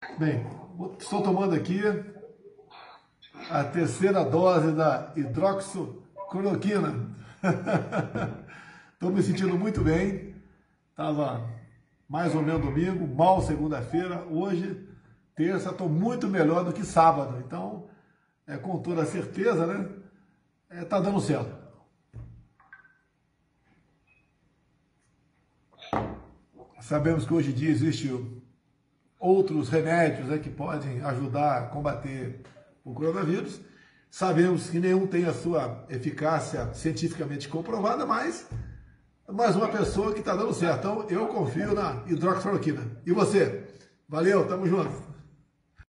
Bem, estou tomando aqui a terceira dose da hidroxicloroquina. Estou me sentindo muito bem. Estava mais ou menos domingo, mal segunda-feira. Hoje, terça, estou muito melhor do que sábado. Então, com toda certeza, né? Tá dando certo. Sabemos que hoje em dia existem outros remédios, né, que podem ajudar a combater o coronavírus. Sabemos que nenhum tem a sua eficácia cientificamente comprovada, mas mais uma pessoa que está dando certo. Então, eu confio na hidroxicloroquina. E você? Valeu, tamo junto.